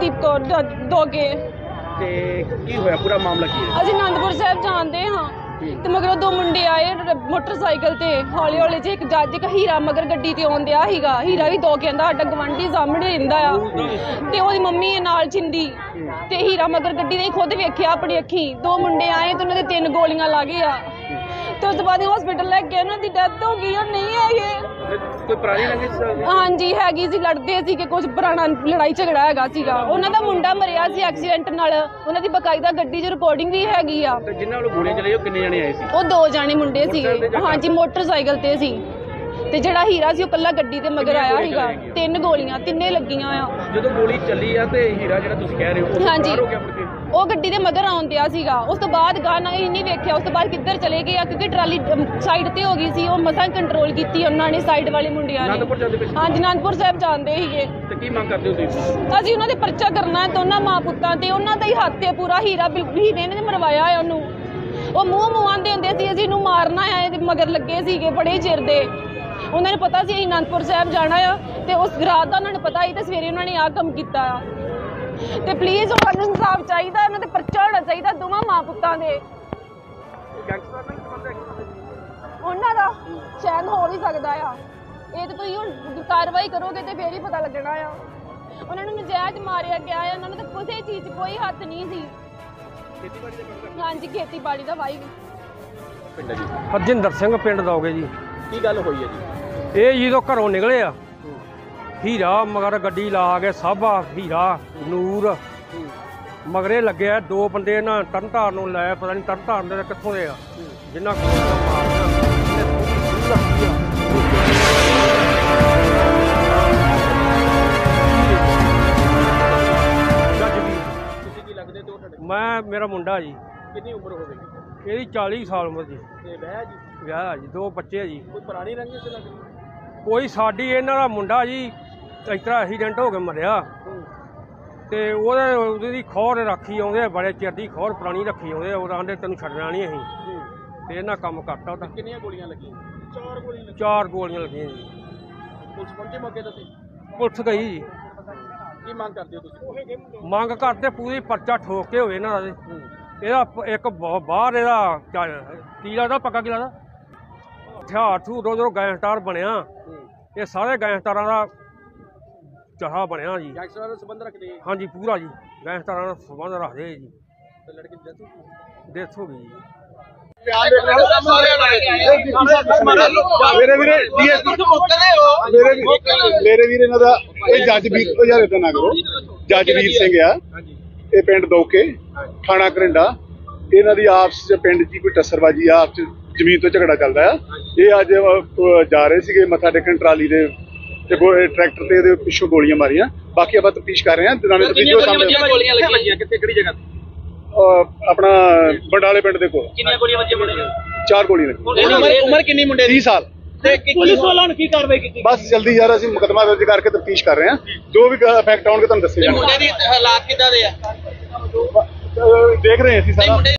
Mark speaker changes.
Speaker 1: ਅਮਨਦੀਪ ਕੌਰ ਦੋਗੇ।
Speaker 2: ਤੇ ਕੀ ਹੋਇਆ, ਪੂਰਾ ਮਾਮਲਾ ਕੀ ਹੈ?
Speaker 1: ਅਸੀਂ ਆਨੰਦਪੁਰ ਸਾਹਿਬ ਜਾਂਦੇ ਹਾਂ ਤੇ ਮਗਰੋਂ ਦੋ ਮੁੰਡੇ ਆਏ ਮੋਟਰਸਾਈਕਲ ਤੇ, ਹੌਲੀ ਹੌਲੀ ਜੇ ਇੱਕ ਜੱਜ ਇੱਕ ਹੀਰਾ ਮਗਰ ਗੱਡੀ ਤੇ ਆਉਂਦਿਆ ਸੀਗਾ। ਹੀਰਾ ਵੀ ਦੋ ਕਹਿੰਦਾ ਸਾਡਾ ਗਵਾਂਢੀ ਸਾਹਮਣੇ ਰਹਿੰਦਾ ਆ ਤੇ ਉਹਦੀ ਮੰਮੀ ਹੈ ਨਾਲ ਜਿੰਦੀ, ਤੇ ਹੀਰਾ ਮਗਰ ਗੱਡੀ ਨੇ ਖੁਦ ਵੇਖਿਆ ਆਪਣੀ ਅੱਖੀ। ਦੋ ਮੁੰਡੇ ਆਏ ਤੇ ਉਹਨਾਂ ਦੇ 3 ਗੋਲੀਆਂ ਲੱਗ ਗਈਆਂ ਤੇ ਉਸ ਤੋਂ ਬਾਅਦ ਹਸਪੀਟਲ ਲੈ ਕੇ ਉਹਨਾਂ ਦੀ ਡੈਥ ਹੋ ਗਈ। ਉਹ ਨਹੀਂ ਹੈਗੇ।
Speaker 2: ਕੋਈ ਪੁਰਾਣੀ ਰੰਜਿਸ਼?
Speaker 1: ਹਾਂਜੀ ਹੈਗੀ ਸੀ, ਲੜਦੇ ਸੀ ਕਿ ਕੁਝ ਪੁਰਾਣਾ ਲੜਾਈ ਝਗੜਾ ਹੈਗਾ ਸੀਗਾ। ਉਹਨਾਂ ਦਾ ਮੁੰਡਾ ਮਰਿਆ ਸੀ ਐਕਸੀਡੈਂਟ ਨਾਲ, ਉਹਨਾਂ ਦੀ ਬਕਾਇਦਾ ਗੱਡੀ 'ਚ ਰਿਕਾਰਡਿੰਗ ਵੀ ਹੈਗੀ ਆ।
Speaker 2: ਤੇ ਜਿਨ੍ਹਾਂ ਵੱਲੋਂ ਗੋਲੀਆਂ ਚਲਾਈਆਂ ਉਹ ਕਿੰਨੇ ਜਣੇ ਆਏ ਸੀ?
Speaker 1: ਉਹ 2 ਜਾਣੇ ਮੁੰਡੇ ਸੀਗੇ। ਹਾਂਜੀ ਮੋਟਰਸਾਈਕਲ ਤੇ ਸੀ ਤੇ ਜਿਹੜਾ ਹੀਰਾ ਸੀ ਉਹ ਕੱਲਾ ਗੱਡੀ ਤੇ ਮਗਰ ਆਇਆ ਸੀਗਾ। 3 ਗੋਲੀਆਂ ਤਿੰਨੇ ਲੱਗੀਆਂ ਆ।
Speaker 2: ਜਦੋਂ ਗੋਲੀ ਚੱਲੀ ਆ ਤੇ ਹੀਰਾ ਜਿਹੜਾ ਤੁਸੀਂ ਕਹਿ ਰਹੇ ਹੋ
Speaker 1: ਹਾਂਜੀ
Speaker 2: ਬਾਹਰ ਹੋ ਗਿਆ ਮੁੜ ਕੇ?
Speaker 1: ਉਹ ਗੱਡੀ ਦੇ ਮਗਰ ਆਉਂਦਿਆ ਸੀਗਾ। ਉਸ ਤੋਂ ਬਾਅਦ ਗਾਣਾ ਇਹ ਨਹੀਂ ਵੇਖਿਆ ਉਸ ਤੋਂ ਬਾਅਦ ਕਿੱਧਰ ਚਲੇ ਗਏ ਆ, ਕਿਉਂਕਿ ਟਰਾਲੀ ਸਾਈਡ ਤੇ ਹੋ ਗਈ ਸੀ। ਉਹ ਮਸਾਂ ਕੰਟਰੋਲ ਕੀਤੀ ਉਹਨਾਂ ਨੇ, ਸਾਈਡ ਵਾਲੇ ਮੁੰਡਿਆਂ ਨੇ।
Speaker 2: ਆਨੰਦਪੁਰ ਜਾਂਦੇ ਪਏ ਸੀ?
Speaker 1: ਹਾਂਜੀ ਆਨੰਦਪੁਰ ਸਾਹਿਬ ਜਾਂਦੇ ਸੀਗੇ।
Speaker 2: ਤੇ ਕੀ ਮੰਗ ਕਰਦੇ ਹੋ ਤੁਸੀਂ?
Speaker 1: ਅਸੀਂ ਉਹਨਾਂ ਦੇ ਪਰਚਾ ਕਰਨਾ ਹੈ ਦੋਨਾਂ ਮਾਂ ਪੁੱਤਾਂ ਤੇ। ਉਹਨਾਂ ਦਾ ਹੀ ਹੱਥ ਹੈ ਪੂਰਾ। ਹੀਰੇ ਨੇ ਮਰਵਾਇਆ ਹੈ ਉਹਨੂੰ। ਉਹ ਮੂੰਹ ਆਂਦੇ ਹੁੰਦੇ ਸੀ ਅਸੀਂ ਇਹਨੂੰ ਮਾਰਨਾ ਹੈ, ਇਹਦੇ ਮਗਰ ਲੱਗੇ ਸੀਗੇ ਬੜੇ ਚਿਰ ਦੇ। ਉਹਨਾਂ ਨੂੰ ਪਤਾ ਸੀ ਅਸੀਂ ਆਨੰਦਪੁਰ ਸਾਹਿਬ ਜਾਣਾ ਆ ਤੇ ਉਸ ਰਾਤ ਦਾ ਉਹਨਾਂ ਨੂੰ ਪਤਾ ਸੀ ਤੇ ਸਵੇਰੇ ਉਹਨਾਂ ਨੇ ਆਹ ਕੰਮ ਕੀਤਾ ਆ। ਤੇ ਪਲੀਜ਼ ਸਾਨੂੰ ਇਨਸਾਫ ਚਾਹੀਦਾ, ਉਹਨਾਂ ਤੇ ਪਰਚਾ ਹੋਣਾ ਚਾਹੀਦਾ ਦੋਵਾਂ ਮਾਂ ਪੁੱਤਾਂ ਦੇ। ਉਹਨਾਂ ਦਾ ਸ਼ਾਇਦ ਹੋ ਵੀ ਸਕਦਾ ਆ। ਇਹ ਤੇ ਤੁਸੀਂ ਹੁਣ ਕਾਰਵਾਈ ਕਰੋਗੇ ਤੇ ਫੇਰ ਹੀ ਪਤਾ ਲੱਗਣਾ ਆ। ਉਹਨਾਂ ਨੂੰ ਨਜਾਇਜ਼ ਮਾਰਿਆ ਗਿਆ ਆ। ਉਹਨਾਂ ਨੂੰ ਤਾਂ ਕਿਸੇ ਚੀਜ਼ 'ਚ ਕੋਈ ਹੱਥ ਨਹੀਂ ਸੀ। ਹਾਂਜੀ ਖੇਤੀਬਾੜੀ ਦਾ ਵਾਈ।
Speaker 3: ਹਰਜਿੰਦਰ ਸਿੰਘ ਪਿੰਡ ਦੋਗੇ ਜੀ।
Speaker 2: ਕੀ ਗੱਲ ਹੋਈ ਹੈ ਜੀ?
Speaker 3: ਇਹ ਜਦੋਂ ਘਰੋਂ ਨਿਕਲੇ ਆ, ਹੀਰਾ ਮਗਰ ਗੱਡੀ ਲਾ ਕੇ ਸਾਬਾ ਹੀਰਾ ਨੂਰ ਮਗਰੇ ਲੱਗਿਆ। 2 ਬੰਦੇ ਇਹਨਾਂ ਤਰਨਤਾਰਨ ਨੂੰ ਲੈ, ਪਤਾ ਨਹੀਂ ਤਰਨਤਾਰਨ ਦੇ ਕਿੱਥੋਂ ਦੇ ਆ, ਜਿੰਨਾ ਮੈਂ ਮੇਰਾ ਮੁੰਡਾ ਜੀ।
Speaker 2: ਕਿੰਨੀ ਉਮਰ ਹੋਵੇਗੀ?
Speaker 3: ਇਹਦੀ 40 ਸਾਲ ਉਮਰ ਜੀ।
Speaker 2: ਤੇ ਵਿਆਹ ਜੀ?
Speaker 3: ਵਿਆਹ ਜੀ, 2 ਬੱਚੇ ਜੀ।
Speaker 2: ਕੋਈ ਪੁਰਾਣੀ ਰੰਜਿਸ਼ ਲੱਗਦੀ?
Speaker 3: ਕੋਈ ਸਾਡੀ ਇਹਨਾਂ ਦਾ ਮੁੰਡਾ ਜੀ ਇਸ ਤਰ੍ਹਾਂ ਐਕਸੀਡੈਂਟ ਹੋ ਕੇ ਮਰਿਆ ਤੇ ਉਹਦੀ ਖੋਰ ਰੱਖੀ ਆਉਂਦੇ, ਬੜੇ ਚਿਰ ਦੀ ਖੋਰ ਪੁਰਾਣੀ ਰੱਖੀ ਆਉਂਦੇ। ਉਹ ਆਂਦੇ ਤੈਨੂੰ ਛੱਡਣਾ ਨਹੀਂ ਅਸੀਂ, ਤੇ ਇਹਨਾਂ ਕੰਮ ਕਰਤਾ ਉਹਦਾ।
Speaker 2: ਕਿੰਨੀਆਂ ਗੋਲੀਆਂ ਲੱਗੀਆਂ? 4 ਗੋਲੀਆਂ।
Speaker 3: 4 ਗੋਲੀਆਂ ਲੱਗੀਆਂ ਜੀ।
Speaker 2: ਪੁਲਿਸ ਪਹੁੰਚੇ ਮੌਕੇ ਤੇ?
Speaker 3: ਪੁਲਿਸ ਗਈ ਜੀ।
Speaker 2: ਕੀ ਮੰਗ ਕਰਦੇ ਹੋ ਤੁਸੀਂ?
Speaker 3: ਮੰਗ ਕਰਦੇ ਪੂਰੀ ਪਰਚਾ ਠੋਕ ਕੇ ਹੋਵੇ ਇਹਨਾਂ ਦਾ। ਇਹਦਾ ਇੱਕ ਬਾਹਰ ਇਹਦਾ ਕੀ ਲੱਗਦਾ, ਪੱਕਾ ਕੀ ਲੱਗਦਾ, ਹਥਿਆਰ ਥੂ ਉਦੋਂ ਗੈਂਗਸਟਰ ਬਣਿਆ। ਇਹ ਸਾਰੇ ਗੈਂਗਸਟਰਾਂ ਦਾ ਚਾਹਾ ਬਣਿਆ ਜੀ।
Speaker 2: ਗੈਂਗਸਟਰਾਂ ਨਾਲ ਸੰਬੰਧ ਰੱਖਦੇ?
Speaker 3: ਹਾਂਜੀ ਪੂਰਾ ਜੀ, ਗੈਂਗਸਟਰਾਂ ਨਾਲ ਸੰਬੰਧ ਰੱਖਦੇ ਜੀ।
Speaker 2: ਤੇ ਲੜਕੀ ਦੀ
Speaker 3: ਡੈਥ ਹੋ ਗਈ ਜੀ।
Speaker 4: ਮੇਰੇ ਵੀਰ ਇਹਨਾਂ ਦਾ ਇਹ ਜੱਜ ਵੀਰ ਹਜ਼ਾਰੇ ਤਾਂ ਨਾ ਕਰੋ। ਜੱਜ ਵੀਰ ਸਿੰਘ ਆ, ਇਹ ਪਿੰਡ ਦੋਕੇ ਥਾਣਾ ਕਰਿੰਡਾ। ਇਹਨਾਂ ਦੀ ਆਪਸ ਚ ਪਿੰਡ ਦੀ ਕੋਈ ਟੱਸਰਬਾਜੀ ਆ, ਆਪਸ ਚ ਜ਼ਮੀਨ ਤੋਂ ਝਗੜਾ ਚੱਲਦਾ ਆ। ਇਹ ਅੱਜ ਜਾ ਰਹੇ ਸੀਗੇ ਮੱਥਾ ਟੇਕਣ ਟਰਾਲੀ ਦੇ ਤੇ ਟਰੈਕਟਰ ਤੇ ਇਹਦੇ ਪਿੱਛੋਂ ਗੋਲੀਆਂ ਮਾਰੀਆਂ। ਬਾਕੀ ਆਪਾਂ ਤਫਤੀਸ਼ ਕਰ ਰਹੇ ਹਾਂ।
Speaker 2: ਕਿਹੜੀ ਜਗ੍ਹਾ?
Speaker 4: ਆਪਣਾ ਬੰਡਾਲੇ ਪਿੰਡ ਦੇ ਕੋਲ।
Speaker 2: ਕਿੰਨੀਆਂ ਗੋਲੀਆਂ ਵੱਜੀਆਂ?
Speaker 4: 4 ਗੋਲੀਆਂ ਲੱਗੀਆਂ।
Speaker 2: ਉਮਰ ਕਿੰਨੀ ਮੁੰਡੇ ਦੀ?
Speaker 4: 30 ਸਾਲ।
Speaker 2: ਪੁਲਿਸ ਵਾਲਿਆਂ ਨੇ ਕੀ ਕਾਰਵਾਈ ਕੀਤੀ?
Speaker 4: ਬਸ ਜਲਦੀ ਯਾਰ ਅਸੀਂ ਮੁਕੱਦਮਾ ਦਰਜ ਕਰਕੇ ਤਫਤੀਸ਼ ਕਰ ਰਹੇ ਹਾਂ। ਜੋ ਵੀ ਫੈਕਟ ਆਉਣਗੇ ਤੁਹਾਨੂੰ ਦੱਸੇ ਜਾਣਗੇ।
Speaker 2: ਮੁੰਡੇ ਦੀ ਹਾਲਾਤ ਕਿੱਦਾਂ ਦੇ ਆ?
Speaker 4: ਦੇਖ ਰਹੇ ਹਾਂ ਅਸੀਂ ਸਾਰਾ।